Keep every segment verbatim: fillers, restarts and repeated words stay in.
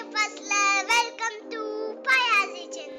puzzler, welcome to Payazi channel.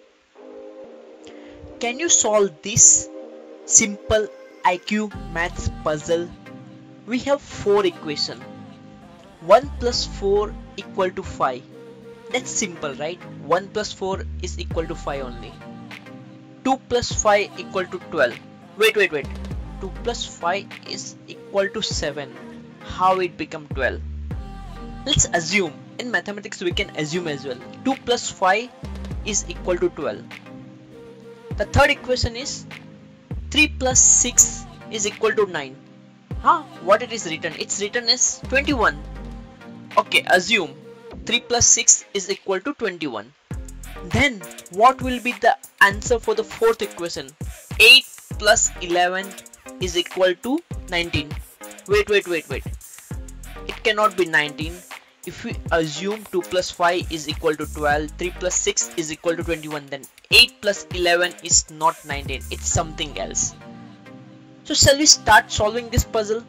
Can you solve this simple I Q maths puzzle? We have four equations. one plus four equal to five. That's simple, right? one plus four is equal to five only. two plus five equal to twelve. Wait, wait, wait. two plus five is equal to seven. How it become twelve? Let's assume. In mathematics we can assume as well. two plus five is equal to twelve. The third equation is three plus six is equal to nine. Huh? What it is written? It's written as twenty-one. Okay, assume three plus six is equal to twenty-one. Then what will be the answer for the fourth equation? eight plus eleven is equal to nineteen. Wait, wait, wait, wait. It cannot be nineteen. If we assume two plus five is equal to twelve, three plus six is equal to twenty-one, then eight plus eleven is not nineteen, it's something else. So shall we start solving this puzzle?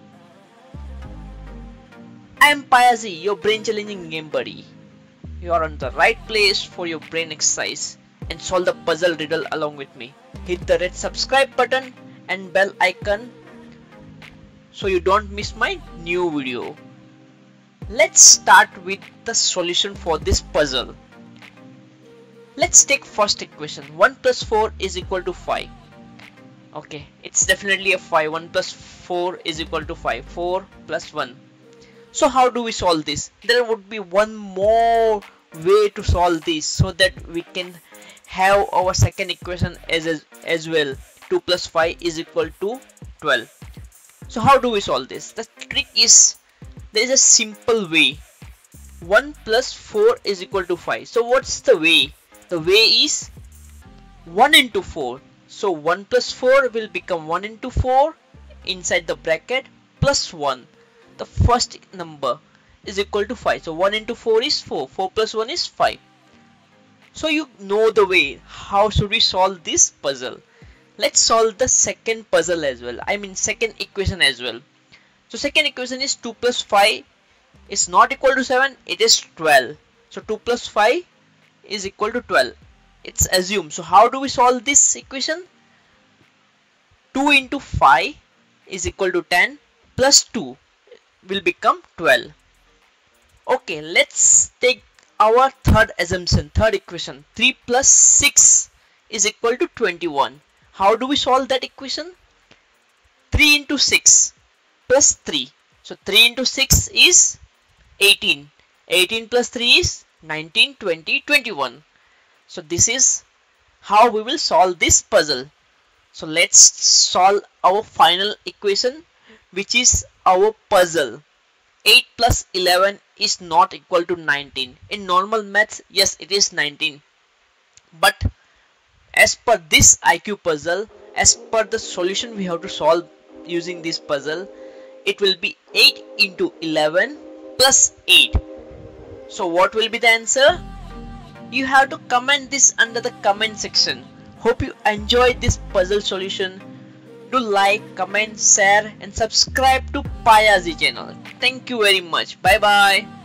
I am Payazi, your brain challenging game buddy. You are on the right place for your brain exercise and solve the puzzle riddle along with me. Hit the red subscribe button and bell icon so you don't miss my new video. Let's start with the solution for this puzzle. Let's take first equation. one plus four is equal to five. Okay, it's definitely a five. one plus four is equal to five. four plus one. So how do we solve this? There would be one more way to solve this so that we can have our second equation as, as, as well. two plus five is equal to twelve. So how do we solve this? The trick is, there is a simple way. one plus four is equal to five. So what's the way? The way is one into four. So one plus four will become one into four inside the bracket plus one. The first number is equal to five. So one into four is four. four plus one is five. So you know the way. How should we solve this puzzle? Let's solve the second puzzle as well. I mean second equation as well. So second equation is two plus five is not equal to seven. It is twelve. So two plus five is equal to twelve. It's assumed. So how do we solve this equation? two into five is equal to ten plus two will become twelve. Okay, let's take our third assumption, third equation. three plus six is equal to twenty-one. How do we solve that equation? three into six plus three. So three into six is eighteen. eighteen plus three is nineteen, twenty, twenty-one. So this is how we will solve this puzzle. So let's solve our final equation, which is our puzzle. eight plus eleven is not equal to nineteen. In normal maths, yes, it is nineteen. But as per this I Q puzzle, as per the solution we have to solve using this puzzle, it will be eight into eleven plus eight. So what will be the answer? You have to comment this under the comment section. Hope you enjoyed this puzzle solution. Do like, comment, share and subscribe to Payazi channel. Thank you very much. Bye bye.